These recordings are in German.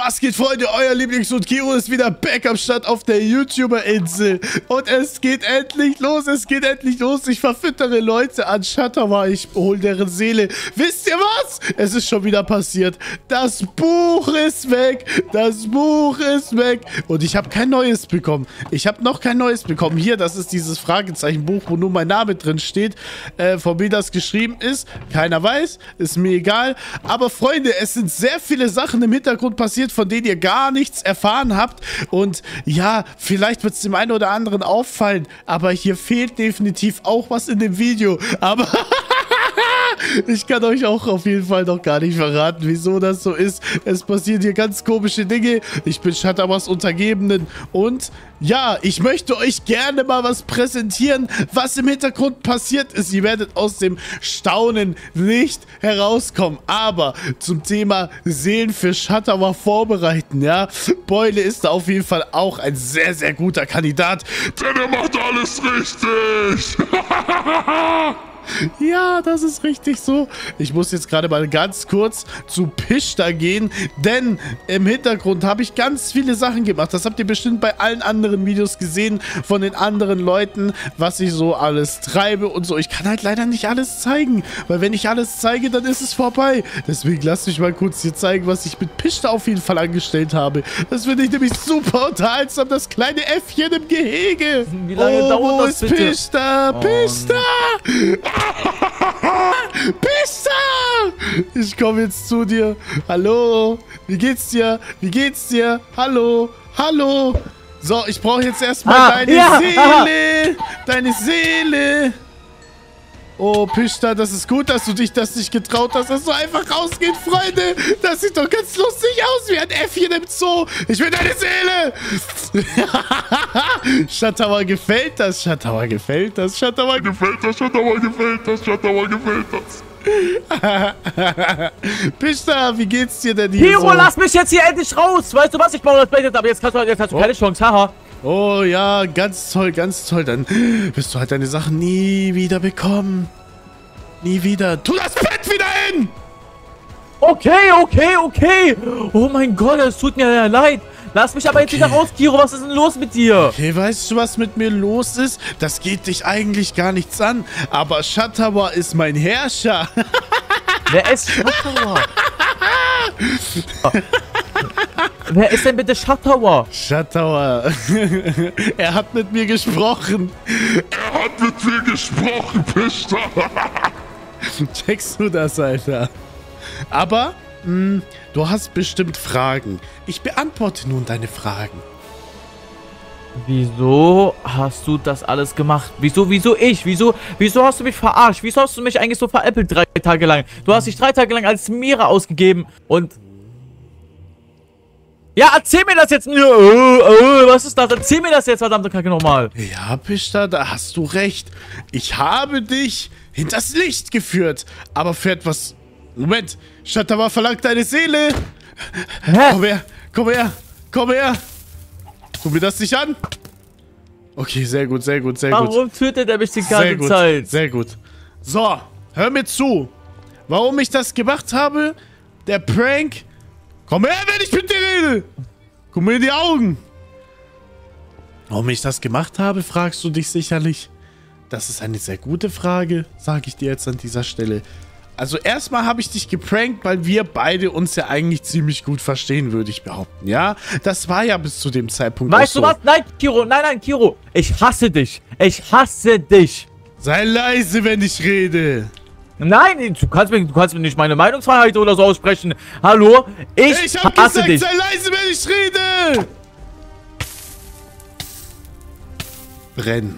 Was geht, Freunde? Euer Lieblingshund Kiro ist wieder back am Start auf der YouTuber-Insel. Und es geht endlich los, Ich verfüttere Leute an Shatterwa, ich hole deren Seele. Wisst ihr was? Es ist schon wieder passiert. Das Buch ist weg. Und ich habe kein neues bekommen. Ich habe noch kein neues bekommen. Hier, das ist dieses Fragezeichenbuch, wo nur mein Name drin steht. Von wem das geschrieben ist. Keiner weiß. Ist mir egal. Aber Freunde, es sind sehr viele Sachen im Hintergrund passiert, von denen ihr gar nichts erfahren habt. Und ja, vielleicht wird es dem einen oder anderen auffallen, aber hier fehlt definitiv auch was in dem Video. Aber ich kann euch auch auf jeden Fall noch gar nicht verraten, wieso das so ist. Es passieren hier ganz komische Dinge. Ich bin Shatterwas Untergebenen und ja, ich möchte euch gerne mal was präsentieren, was im Hintergrund passiert ist. Ihr werdet aus dem Staunen nicht herauskommen. Aber zum Thema Seelen für Shatterwa vorbereiten, ja. Beule ist da auf jeden Fall auch ein sehr, sehr guter Kandidat. Denn er macht alles richtig. Ja, das ist richtig so. Ich muss jetzt gerade mal ganz kurz zu Pishta gehen, denn im Hintergrund habe ich ganz viele Sachen gemacht. Das habt ihr bestimmt bei allen anderen Videos gesehen von den anderen Leuten, was ich so alles treibe und so. Ich kann halt leider nicht alles zeigen, weil wenn ich alles zeige, dann ist es vorbei. Deswegen lasst mich mal kurz hier zeigen, was ich mit Pishta auf jeden Fall angestellt habe. Das finde ich nämlich super unterhaltsam, das kleine Äffchen im Gehege. Wie lange dauert das bitte? Pishta? Pishta! Pishta! Ich komme jetzt zu dir. Hallo? Wie geht's dir? Hallo? So, ich brauche jetzt erstmal deine Seele. Deine Seele. Oh, Pishta, das ist gut, dass du dich das nicht getraut hast, dass du einfach rausgeht, Freunde. Das sieht doch ganz lustig aus, wie ein Äffchen im Zoo. Ich will deine Seele. Shatterwa gefällt das. Shatterwa gefällt das. Pishta, wie geht's dir denn hier Kiro, lass mich jetzt hier endlich raus. Weißt du was, ich baue das Bett, aber jetzt hast du keine Chance, haha. Oh ja, ganz toll. Dann wirst du halt deine Sachen nie wieder bekommen. Nie wieder. Tu das Bett wieder hin! Okay. Oh mein Gott, es tut mir leid. Lass mich aber jetzt wieder raus, Kiro. Was ist denn los mit dir? Okay, weißt du, was mit mir los ist? Das geht dich eigentlich gar nichts an. Aber Shatterwa ist mein Herrscher. Wer ist Shatterwa? Wer ist denn bitte Shatterwa? Shatterwa. Er hat mit mir gesprochen. Pishta. Checkst du das, Alter? Aber, du hast bestimmt Fragen. Ich beantworte nun deine Fragen. Wieso hast du das alles gemacht? Wieso ich? Wieso hast du mich verarscht? Wieso hast du mich eigentlich so veräppelt 3 Tage lang? Du hast dich 3 Tage lang als Mira ausgegeben und... Ja, erzähl mir das jetzt! Was ist das? Erzähl mir das jetzt, verdammte Kacke, nochmal! Ja, Pishta, da hast du recht. Ich habe dich hinters Licht geführt. Aber für etwas... Moment, Shatterwa verlangt deine Seele. Hä? Komm her. Tu mir das nicht an. Okay, sehr gut. Warum tötet er mich die ganze Zeit? Sehr gut. So, hör mir zu. Warum ich das gemacht habe? Der Prank... Komm her, wenn ich mit dir rede. Guck mir in die Augen. Warum ich das gemacht habe, fragst du dich sicherlich. Das ist eine sehr gute Frage, sage ich dir jetzt an dieser Stelle. Also erstmal habe ich dich geprankt, weil wir beide uns ja eigentlich ziemlich gut verstehen, würde ich behaupten, ja? Das war ja bis zu dem Zeitpunkt Weißt du was? Nein, Kiro, nein, Kiro. Ich hasse dich. Sei leise, wenn ich rede. Nein, du kannst mir nicht meine Meinungsfreiheit oder so aussprechen. Hallo? Ich hab hasse gesagt, dich. sei leise, wenn ich rede. Renn.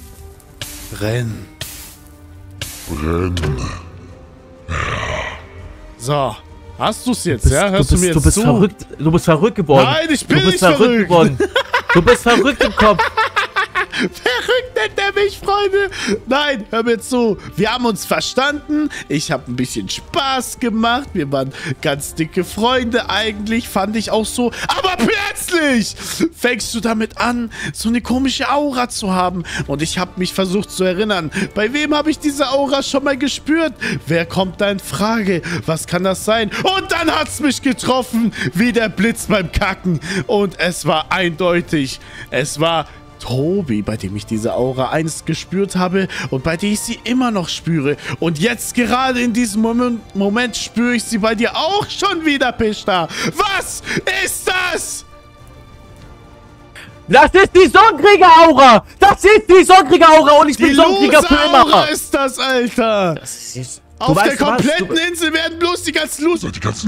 So, hast du es jetzt, ja? Hörst du mir jetzt zu? Verrückt, du bist verrückt geworden. Nein, ich bin nicht verrückt geworden. Du bist verrückt im Kopf. Verrückt kennt er mich, Freunde? Nein, hör mir zu. Wir haben uns verstanden. Ich habe ein bisschen Spaß gemacht. Wir waren ganz dicke Freunde eigentlich, fand ich auch so. Aber plötzlich fängst du damit an, so eine komische Aura zu haben. Und ich habe mich versucht zu erinnern. Bei wem habe ich diese Aura schon mal gespürt? Wer kommt da in Frage? Was kann das sein? Und dann hat es mich getroffen, wie der Blitz beim Kacken. Und es war eindeutig. Es war Tobi, bei dem ich diese Aura einst gespürt habe und bei der ich sie immer noch spüre. Und jetzt gerade in diesem Moment spüre ich sie bei dir auch schon wieder, Pishta. Was ist das? Das ist die Sonnenkrieger-Aura! Das ist die Sonnenkrieger-Aura und ich bin Sonnenkrieger für immer! Aura ist das, Alter! Das ist... Auf der kompletten Insel werden bloß die ganzen Loser,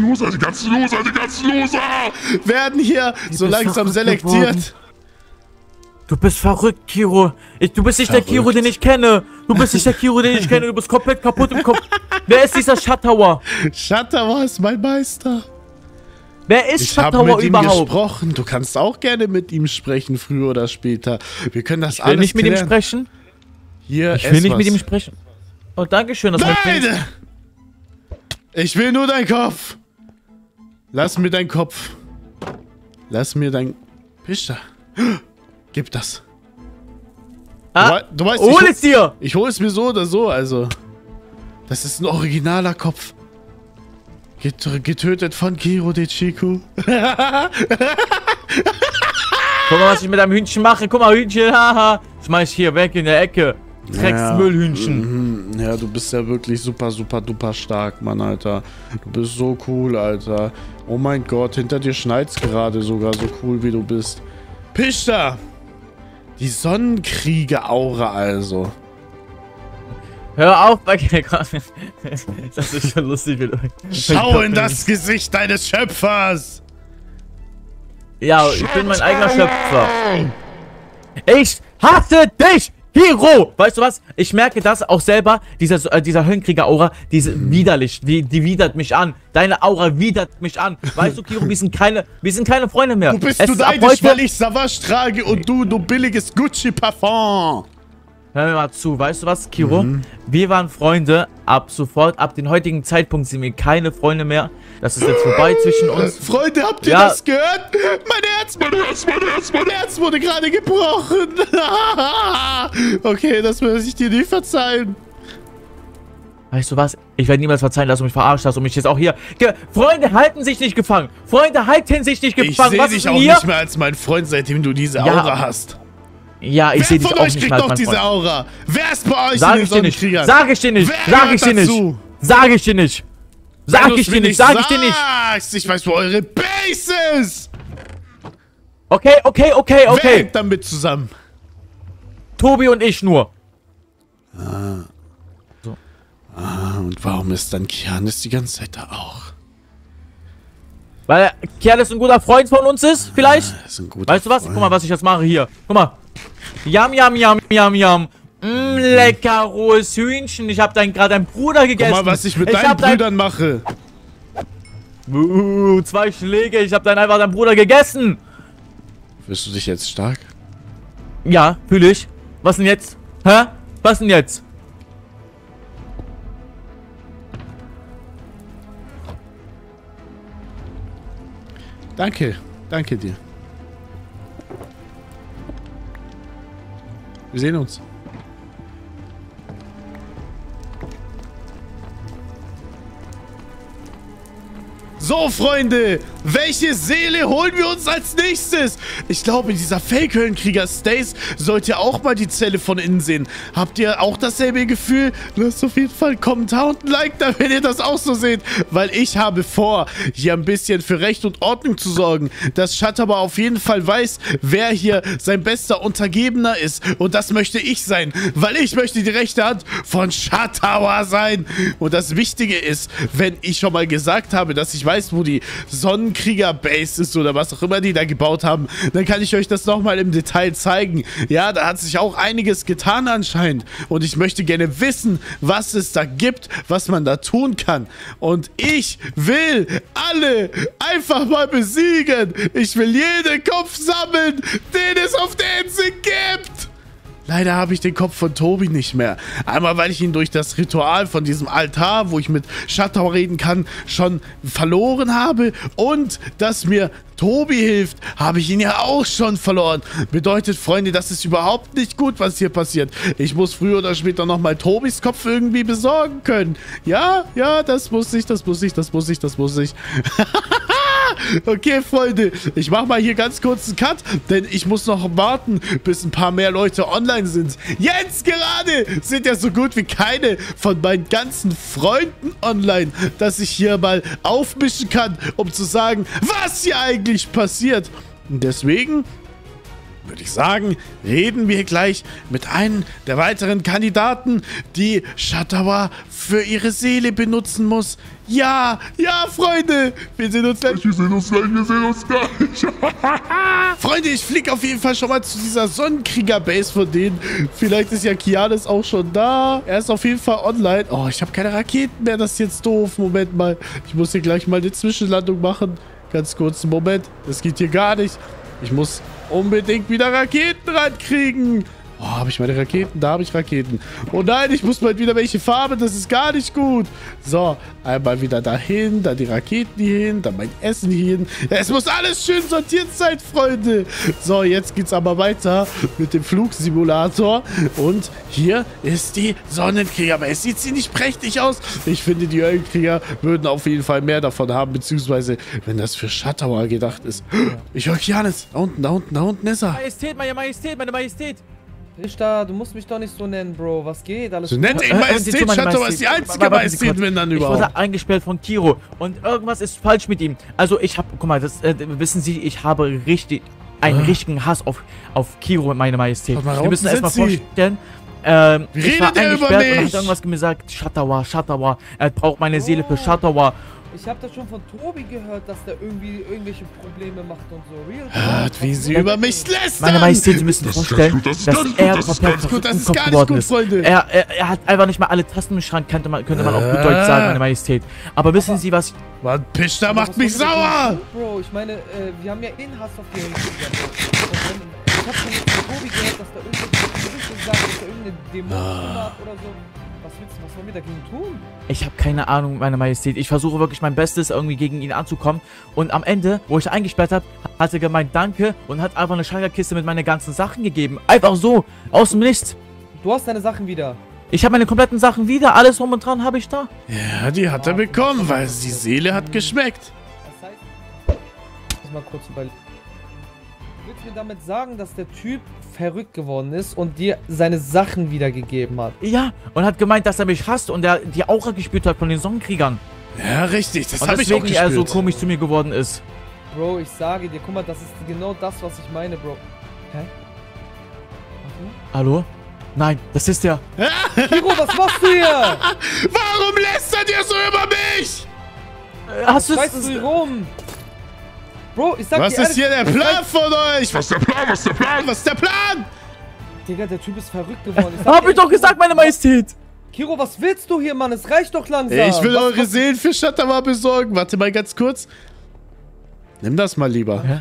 werden hier so langsam selektiert. Du bist verrückt, Kiro. Du bist nicht der Kiro, den ich kenne. Du bist nicht der Kiro, den ich kenne. Du bist komplett kaputt im Kopf. Wer ist dieser Schattauer? Schattauer ist mein Meister. Wer ist Schattauer überhaupt? Ich habe mit ihm gesprochen. Du kannst auch gerne mit ihm sprechen, früher oder später. Wir können das alles klären. Ich will nicht mit ihm sprechen. Hier, ich will nicht mit ihm sprechen. Oh, dankeschön. Das Nein! Ich will nur deinen Kopf. Lass mir deinen Kopf. Lass mir dein... Pishta. Gib das. Ah, du weißt, hol es dir! Ich hol es mir so oder so, also. Das ist ein originaler Kopf. Getötet von Kiro de Chico. Guck mal, was ich mit deinem Hühnchen mache. Guck mal, Hühnchen, haha. Schmeiß hier weg in der Ecke. Drecksmüllhühnchen. Ja, du bist ja wirklich super, super, duper stark, Mann, Alter. Du bist so cool, Alter. Oh mein Gott, hinter dir schneit's gerade sogar, so cool wie du bist. Pishta! Die Sonnenkrieger-Aura also. Hör auf, okay, komm. Das ist schon lustig. Schau in das Gesicht deines Schöpfers! Ja, ich bin mein eigener Schöpfer. Ich hasse dich, Hiro! Weißt du was? Ich merke das auch selber, dieser Höllenkrieger-Aura, widerlich, die widert mich an. Deine Aura widert mich an. Weißt du, Kiro, wir sind keine Freunde mehr. Du bist neidisch, weil ich Savage trage und du billiges Gucci-Parfum. Hör mir mal zu, weißt du was, Kiro? Wir waren Freunde, ab sofort, ab dem heutigen Zeitpunkt sind wir keine Freunde mehr. Das ist jetzt vorbei zwischen uns. Freunde, habt ihr das gehört? Mein Herz wurde gerade gebrochen. Okay, das würde ich dir nie verzeihen. Weißt du was? Ich werde niemals verzeihen, dass du mich verarscht hast und mich jetzt auch hier... Freunde halten sich nicht gefangen. Freunde halten sich nicht gefangen. Ich sehe dich auch nicht mehr als mein Freund, seitdem du diese Aura hast. Ja, ich sehe dich auch nicht mehr als mein Freund. Wer von euch kriegt noch diese Aura? Wer ist bei euch in den Sonnenkriegern? Sag ich dir nicht. Sag ich dir nicht. Sag ich dir nicht. Sag ich dir nicht. Sag ich dir nicht. Ich weiß, wo eure Base ist. Okay. Wer hängt damit zusammen? Tobi und ich nur. Und warum ist dann Kianis die ganze Zeit da auch? Weil Kianis ein guter Freund von uns ist, vielleicht? Ist ein guter weißt du was? Freund. Guck mal, was ich jetzt mache hier. Guck mal. Yam. Lecker rohes Hühnchen. Ich habe gerade deinen Bruder gegessen. Guck mal, was ich mit deinen Brüdern mache. 2 Schläge. Ich habe einfach deinen Bruder gegessen. Fühlst du dich jetzt stark? Ja, fühle ich. Was denn jetzt? Hä? Was denn jetzt? Danke dir. Wir sehen uns. So, Freunde, welche Seele holen wir uns als nächstes? Ich glaube, dieser Fake-Höllenkrieger Stace sollte auch mal die Zelle von innen sehen. Habt ihr auch dasselbe Gefühl? Lasst auf jeden Fall einen Kommentar und ein Like da, wenn ihr das auch so seht. Weil ich habe vor, hier ein bisschen für Recht und Ordnung zu sorgen. Dass Schattauer auf jeden Fall weiß, wer hier sein bester Untergebener ist. Und das möchte ich sein. Weil ich möchte die rechte Hand von Schattauer sein. Und das Wichtige ist, wenn ich schon mal gesagt habe, dass ich weiß, wo die Sonnenkrieger-Base ist oder was auch immer die da gebaut haben, dann kann ich euch das nochmal im Detail zeigen. Ja, da hat sich auch einiges getan anscheinend. Und ich möchte gerne wissen, was es da gibt, was man da tun kann. Und ich will alle einfach mal besiegen. Ich will jeden Kopf sammeln, den es auf der Insel gibt. Leider habe ich den Kopf von Tobi nicht mehr. Einmal, weil ich ihn durch das Ritual von diesem Altar, wo ich mit Shadow reden kann, schon verloren habe. Und dass mir Tobi hilft, habe ich ihn ja auch schon verloren. Bedeutet, Freunde, das ist überhaupt nicht gut, was hier passiert. Ich muss früher oder später nochmal Tobis Kopf irgendwie besorgen können. Ja, das muss ich. Okay, Freunde, ich mache mal hier ganz kurz einen Cut, denn ich muss noch warten, bis ein paar mehr Leute online sind. Jetzt gerade sind ja so gut wie keine von meinen ganzen Freunden online, dass ich hier mal aufmischen kann, um zu sagen, was hier eigentlich passiert. Und deswegen würde ich sagen, reden wir gleich mit einem der weiteren Kandidaten, die Shatawa für ihre Seele benutzen muss. Ja, Freunde, wir sehen uns gleich. Freunde, ich fliege auf jeden Fall schon mal zu dieser Sonnenkrieger-Base von denen. Vielleicht ist ja Kianis auch schon da. Er ist auf jeden Fall online. Oh, ich habe keine Raketen mehr, das ist jetzt doof. Moment mal, ich muss hier gleich mal eine Zwischenlandung machen. Ganz kurzen Moment, das geht hier gar nicht. Ich muss unbedingt wieder Raketen rankriegen. Oh, habe ich meine Raketen? Da habe ich Raketen. Oh nein, ich muss mal wieder welche farben. Das ist gar nicht gut. So, einmal wieder dahin. Dann die Raketen hier hin. Dann mein Essen hier hin. Es muss alles schön sortiert sein, Freunde. So, jetzt geht's aber weiter mit dem Flugsimulator. Und hier ist die Sonnenkrieger. Aber es sieht ziemlich prächtig aus. Ich finde, die Höllenkrieger würden auf jeden Fall mehr davon haben. Beziehungsweise, wenn das für Shatawa gedacht ist. Ich höre Kianis. Da unten ist er. Majestät, meine Majestät. Richter, du musst mich doch nicht so nennen, Bro. Was geht? Alles Du nennst ihn Majestät, Shatawa ist die einzige Majestät, wenn dann überhaupt. Ich wurde eingesperrt von Kiro und irgendwas ist falsch mit ihm. Also ich habe, guck mal, das wissen Sie, ich habe einen richtigen Hass auf Kiro, meine Majestät. Wir müssen erstmal vorstellen, ich war eingesperrt und hat irgendwas gesagt, Shatawa, er braucht meine Seele für Shatawa. Ich habe das schon von Tobi gehört, dass der irgendwie irgendwelche Probleme macht und so. Hört, wie sie über mich lästern! Meine Majestät, Sie müssen sich vorstellen, dass er komplett verrückt geworden ist. Er hat einfach nicht mal alle Tasten im Schrank, könnte man auf gut Deutsch sagen, meine Majestät. Aber wissen Sie, was... Mann, Pishta macht mich sauer! Bro, ich meine, wir haben ja Hass auf die Höllenkrieger. Ich habe schon von Tobi gehört, dass da irgendeine Dämon hat oder so. Was wollen wir dagegen tun? Ich habe keine Ahnung, meine Majestät. Ich versuche wirklich mein Bestes, irgendwie gegen ihn anzukommen. Und am Ende, wo ich eingesperrt habe, hat er gemeint, danke. Und hat einfach eine Schalterkiste mit meinen ganzen Sachen gegeben. Einfach so, aus dem Nichts. Du hast deine Sachen wieder. Ich habe meine kompletten Sachen wieder. Alles drum und dran habe ich da. Ja, die hat er bekommen, weil die Seele hat geschmeckt. Das heißt, ich muss mal kurz überlegen. Willst du mir damit sagen, dass der Typ verrückt geworden ist und dir seine Sachen wiedergegeben hat? Ja, und hat gemeint, dass er mich hasst und er die Aura gespürt hat von den Sonnenkriegern. Ja, richtig, das habe ich auch gespürt. Und deswegen er so komisch zu mir geworden ist. Bro, ich sage dir, guck mal, das ist genau das, was ich meine, Bro. Hä? Hallo? Nein, das ist der. Kiro, was machst du hier? Warum lästert ihr so über mich? Hast du weißt du rum? Bro, ich sag dir was ist hier der Plan von euch? Was ist der Plan? Was ist der Plan? Was ist der Plan? Digga, der Typ ist verrückt geworden. Hab ich doch gesagt, meine Majestät. Kiro, was willst du hier, Mann? Es reicht doch langsam. Ich will eure Seelen für Shatawa besorgen. Warte mal ganz kurz. Nimm das mal lieber. Ja?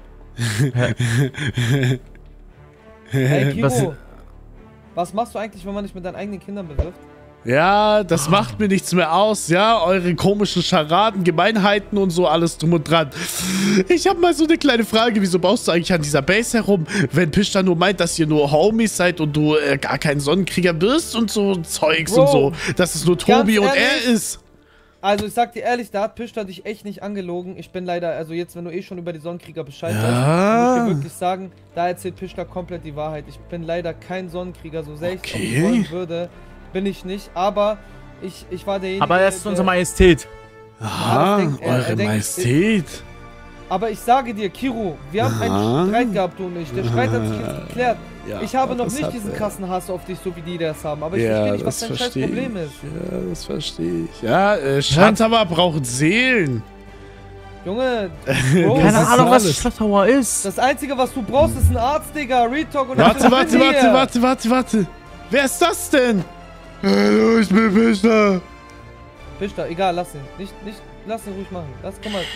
Hey, Kiro. Was machst du eigentlich, wenn man dich mit deinen eigenen Kindern bewirft? Ja, das macht mir nichts mehr aus, ja, eure komischen Scharaden, Gemeinheiten und so, alles drum und dran. Ich habe mal so eine kleine Frage, wieso baust du eigentlich an dieser Base herum, wenn Pishta nur meint, dass ihr nur Homies seid und du gar kein Sonnenkrieger bist und so Zeugs und so, dass es nur Tobi und er ist. Also ich sag dir ehrlich, da hat Pishta dich echt nicht angelogen. Ich bin leider, also jetzt, wenn du eh schon über die Sonnenkrieger Bescheid weißt, muss ich dir wirklich sagen, da erzählt Pishta komplett die Wahrheit. Ich bin leider kein Sonnenkrieger, so sehr ich es wollen würde. Bin ich nicht, aber ich war derjenige. Aber er ist unsere Majestät. Aha, eure Majestät. Aber ich sage dir, Kiro, wir haben einen Streit gehabt, du und ich. Der Streit hat sich jetzt geklärt. Ja, ich habe noch nicht diesen krassen Hass auf dich, so wie die das haben. Aber ich verstehe nicht, was dein scheiß Problem ist. Ja, das verstehe ich. Ja, Shatawa braucht Seelen. Junge, Bro, keine Ahnung, was Shatawa ist. Das Einzige, was du brauchst, ist ein Arzt, Digga. Retalk und Warte. Wer ist das denn? Hallo, ich bin Pishta. Pishta, egal, lass ihn. Lass ihn ruhig machen. Guck mal.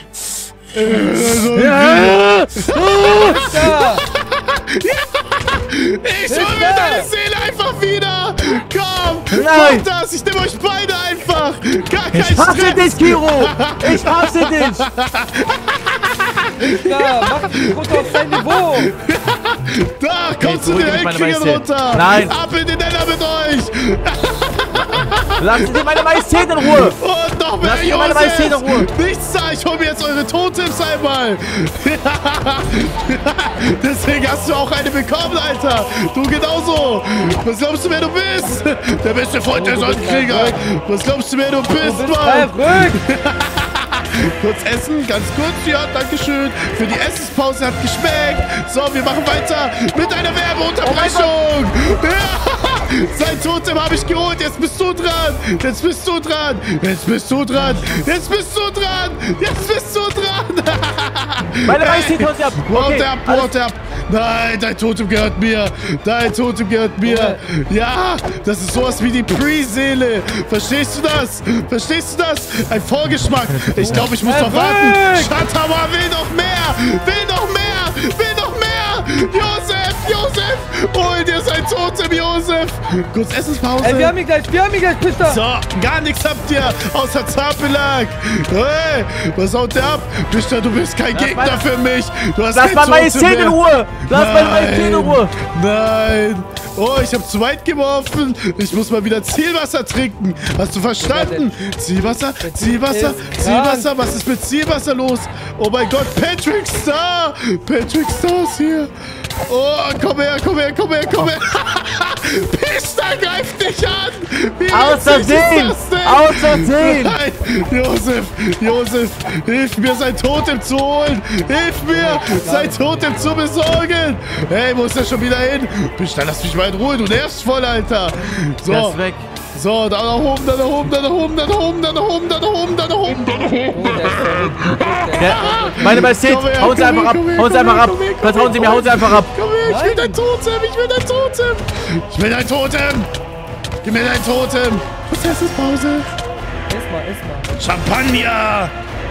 Ich hol mir deine Seele einfach wieder! Komm! Nein! Mach das! Ich nehme euch beide einfach! Gar kein Ich hasse Stress! dich, Kiro! Ich hasse dich! Ja, mach dich runter auf sein Niveau! Da! Kommt zu zurück den in meine Endkriegern Majestät. runter! Nein. Ab in den Nether mit euch! Lassen Sie meine Majestät in Ruhe! Und noch mehr Lass mir meine Majestät in Ruhe. Nichts da! Ich hol mir jetzt eure Totems einmal! Deswegen hast du auch eine bekommen, Alter! Du genauso! Was glaubst du, wer du bist? Der beste Freund der Sonnenkrieger! Was glaubst du, wer du bist, Mann? Verrückt! Kurz essen, ganz kurz. Ja, dankeschön. Für die Essenspause hat geschmeckt. So, wir machen weiter mit einer Werbeunterbrechung. Ja, sein Totem habe ich geholt. Jetzt bist du dran. Jetzt bist du dran. Jetzt bist du dran. Jetzt bist du dran. Jetzt bist du dran. Meine Majestät haut sie ab! Haut ab, haut ab. Nein, dein Totem gehört mir. Dein Totem gehört mir. Ja, das ist sowas wie die Pre-Seele. Verstehst du das? Verstehst du das? Ein Vorgeschmack. Ich glaube, ich muss noch warten. Shatama will noch mehr. Will noch mehr. Will noch mehr. Josef, Josef. Hol dir sein Totem, Josef. Kurz Essenspause. Ey, wir haben ihn gleich, Pista! So, gar nichts habt ihr, außer Zahnbelag. Hey, was haut der ab? Pista, du bist kein Gegner für mich. Du hast Lass kein meine Majestät Totem in mehr. Ruhe! Lass meine Majestät in Ruhe! Nein. Oh, ich habe zu weit geworfen. Ich muss mal wieder Zielwasser trinken. Hast du verstanden? Zielwasser, Zielwasser, Zielwasser. Was ist mit Zielwasser los? Oh mein Gott, Patrick Star. Patrick Star ist hier. Oh, komm her, komm her, komm her, komm her. Pista greift dich an. Wie Außer witzig ist Sehen! das denn? Außer Sehen! Nein, Josef, Josef, hilf mir, sein Totem zu holen. Hilf mir, sein Totem zu besorgen. Hey, wo ist er schon wieder hin? Pista, lass mich mal in Ruhe, du nervst voll, Alter. So, Der ist weg. so, da nach oben, da nach oben, da nach oben, da nach oben, da nach oben, da nach oben, da nach oben, da nach oben. Oh, der ist verrückt. Der, meine Majestät, Komm her, hauen Sie komm einfach her, ab! komm her, Hauen Sie komm einfach her, ab! komm her, komm Vertrauen her, Sie mir, komm hauen Sie einfach ab! Komm her, ich will Nein. dein Totem, ich will dein Totem. Ich will dein Totem. Gib mir dein Totem. Was ist das, Pause? Iss mal. Champagner!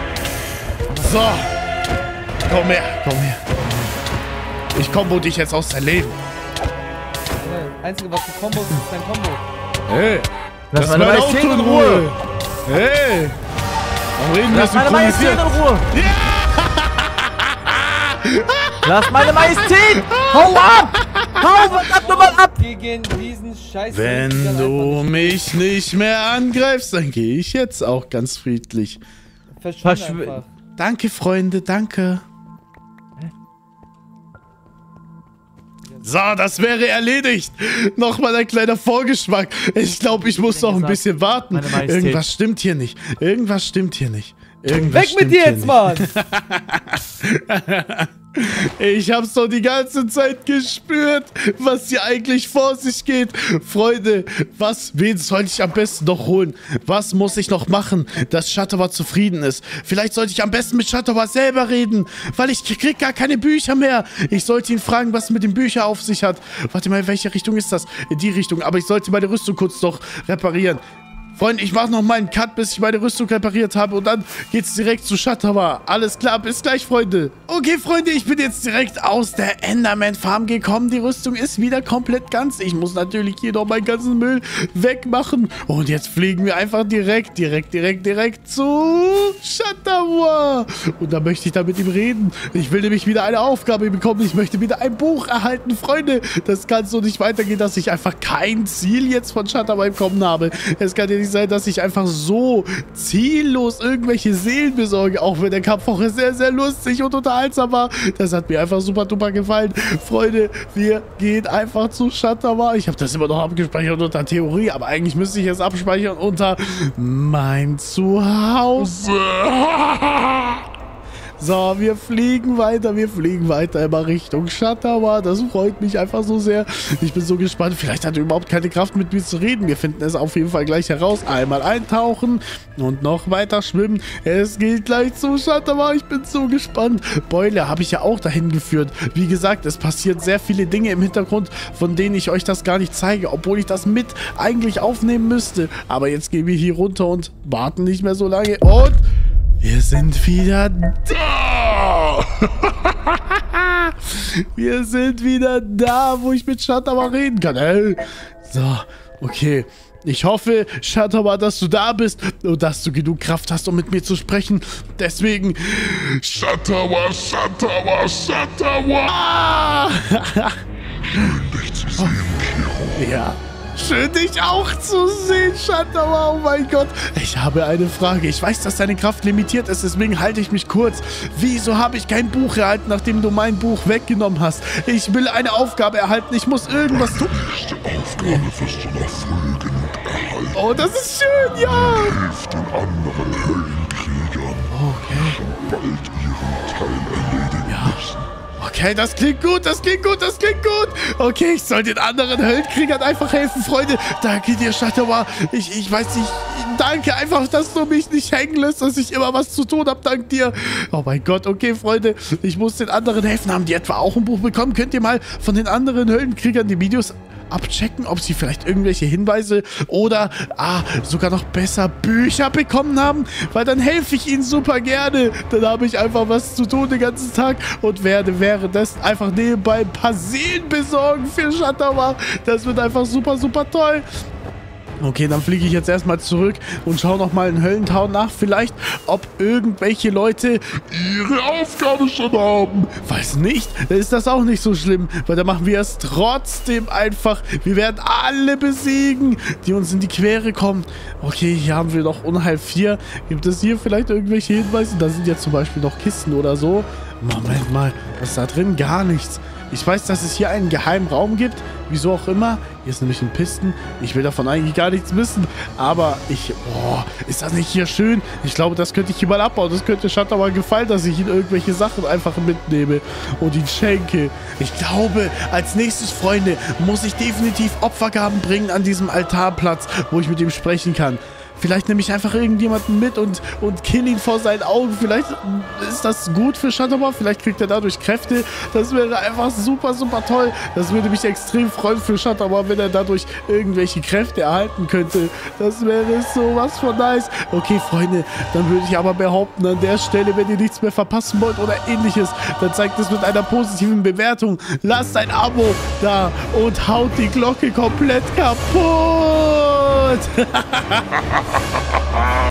So. Komm her, komm her. Ich kombo dich jetzt aus dein Leben. Das Einzige, was du Kombos ist, ist dein Kombo. Hey. Lass meine Majestät in Ruhe! Hey. Warum reden wir Lass meine Majestät in Ruhe! Lass meine Majestät! Hau ab! Hau verdammt nochmal ab! Gegen diesen Scheiß. Wenn du mich nicht mehr angreifst, dann gehe ich jetzt auch ganz friedlich. Verschwinde einfach. Danke, Freunde, danke. So, das wäre erledigt. Nochmal ein kleiner Vorgeschmack. Ich glaube, ich muss noch ein bisschen warten. Meine Majestät. Irgendwas stimmt hier nicht. Irgendwas stimmt hier nicht. Irgendwas Weg mit stimmt dir hier jetzt, nicht. Mann! Ich hab's doch die ganze Zeit gespürt, was hier eigentlich vor sich geht. Freunde, wen soll ich am besten noch holen? Was muss ich noch machen, dass Shatterwa zufrieden ist? Vielleicht sollte ich am besten mit Shatterwa selber reden, weil ich krieg gar keine Bücher mehr. Ich sollte ihn fragen, was mit den Büchern auf sich hat. Warte mal, in welche Richtung ist das? In die Richtung, aber ich sollte meine Rüstung kurz noch reparieren. Freunde, ich mache noch mal einen Cut, bis ich meine Rüstung repariert habe und dann geht's direkt zu Shatterwa. Alles klar, bis gleich, Freunde. Okay, Freunde, ich bin jetzt direkt aus der Enderman Farm gekommen. Die Rüstung ist wieder komplett ganz. Ich muss natürlich hier noch meinen ganzen Müll wegmachen. Und jetzt fliegen wir einfach direkt zu Shatterwa. Und da möchte ich da mit ihm reden. Ich will nämlich wieder eine Aufgabe bekommen. Ich möchte wieder ein Buch erhalten. Freunde, das kann so nicht weitergehen, dass ich einfach kein Ziel jetzt von Shatterwa bekommen habe. Es kann ja nicht sein, dass ich einfach so ziellos irgendwelche Seelen besorge, auch wenn der Kampf auch sehr, sehr lustig und unterhaltsam war. Das hat mir einfach super duper gefallen. Freunde, wir gehen einfach zu Shatterwa. Ich habe das immer noch abgespeichert unter Theorie, aber eigentlich müsste ich es abspeichern unter mein Zuhause. So, wir fliegen weiter immer Richtung Shatterwa. Das freut mich einfach so sehr. Ich bin so gespannt. Vielleicht hat er überhaupt keine Kraft, mit mir zu reden. Wir finden es auf jeden Fall gleich heraus. Einmal eintauchen und noch weiter schwimmen. Es geht gleich zu Shatterwa. Ich bin so gespannt. Beule habe ich ja auch dahin geführt. Wie gesagt, es passieren sehr viele Dinge im Hintergrund, von denen ich euch das gar nicht zeige, obwohl ich das mit eigentlich aufnehmen müsste. Aber jetzt gehen wir hier runter und warten nicht mehr so lange. Und wir sind wieder da. Wir sind wieder da, wo ich mit Shatowa reden kann. Hey. So, okay. Ich hoffe, Shatowa, dass du da bist und dass du genug Kraft hast, um mit mir zu sprechen. Deswegen... Shatowa, Shatowa, Shatowa! Ah! Schön, dich zu sehen, Kiro. Ja. Schön, dich auch zu sehen, Shatowa. Oh mein Gott. Ich habe eine Frage. Ich weiß, dass deine Kraft limitiert ist, deswegen halte ich mich kurz. Wieso habe ich kein Buch erhalten, nachdem du mein Buch weggenommen hast? Ich will eine Aufgabe erhalten. Ich muss irgendwas tun. Die Aufgabe wirst du noch früh genug erhalten. Oh, das ist schön, ja. Hilf den anderen Höllenkriegern. Okay. Bald ihren Teil erledigen müssen. Okay, das klingt gut, das klingt gut, das klingt gut. Okay, ich soll den anderen Höllenkriegern einfach helfen, Freunde. Danke dir, Shatowa. Ich weiß nicht, danke einfach, dass du mich nicht hängen lässt, dass ich immer was zu tun habe, dank dir. Oh mein Gott, okay, Freunde, ich muss den anderen helfen. Haben die etwa auch ein Buch bekommen? Könnt ihr mal von den anderen Höllenkriegern die Videos abchecken, ob sie vielleicht irgendwelche Hinweise oder sogar noch besser Bücher bekommen haben, weil dann helfe ich ihnen super gerne. Dann habe ich einfach was zu tun den ganzen Tag und werde währenddessen einfach nebenbei ein paar Seelen besorgen für Shatowa. Das wird einfach super, super toll. Okay, dann fliege ich jetzt erstmal zurück und schaue nochmal in Höllentown nach, vielleicht, ob irgendwelche Leute Ihre Aufgabe schon haben. Falls nicht, dann ist das auch nicht so schlimm, weil dann machen wir es trotzdem einfach. Wir werden alle besiegen, die uns in die Quere kommen. Okay, hier haben wir noch Unheil 4. Gibt es hier vielleicht irgendwelche Hinweise? Da sind ja zum Beispiel noch Kisten oder so. Moment mal, was ist da drin? Gar nichts. Ich weiß, dass es hier einen geheimen Raum gibt. Wieso auch immer. Hier ist nämlich ein Pisten. Ich will davon eigentlich gar nichts wissen. Aber boah, ist das nicht hier schön? Ich glaube, das könnte ich hier mal abbauen. Das könnte Shatowa gefallen, dass ich ihn irgendwelche Sachen einfach mitnehme und ihn schenke. Ich glaube, als nächstes, Freunde, muss ich definitiv Opfergaben bringen an diesem Altarplatz, wo ich mit ihm sprechen kann. Vielleicht nehme ich einfach irgendjemanden mit und kill ihn vor seinen Augen. Vielleicht ist das gut für Shatowa. Vielleicht kriegt er dadurch Kräfte. Das wäre einfach super, super toll. Das würde mich extrem freuen für Shatowa, wenn er dadurch irgendwelche Kräfte erhalten könnte. Das wäre sowas von nice. Okay, Freunde, dann würde ich aber behaupten, an der Stelle, wenn ihr nichts mehr verpassen wollt oder ähnliches, dann zeigt es mit einer positiven Bewertung. Lasst ein Abo da und haut die Glocke komplett kaputt.